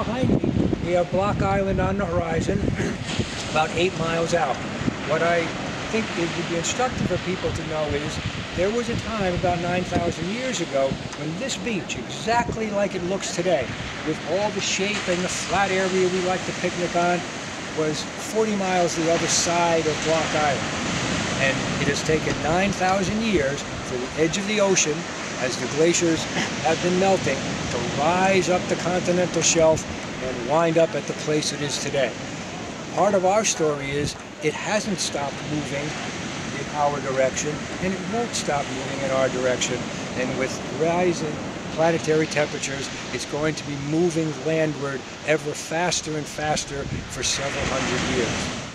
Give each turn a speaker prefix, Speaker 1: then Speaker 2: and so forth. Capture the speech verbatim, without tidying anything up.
Speaker 1: behind me, we have Block Island on the horizon, about eight miles out. What I think it would be instructive for people to know is there was a time about nine thousand years ago when this beach, exactly like it looks today, with all the shape and the flat area we like to picnic on, was forty miles the other side of Block Island. And it has taken nine thousand years for the edge of the ocean, as the glaciers have been melting, to rise up the continental shelf and wind up at the place it is today. Part of our story is it hasn't stopped moving in our direction, and it won't stop moving in our direction. And with rising planetary temperatures, it's going to be moving landward ever faster and faster for several hundred years.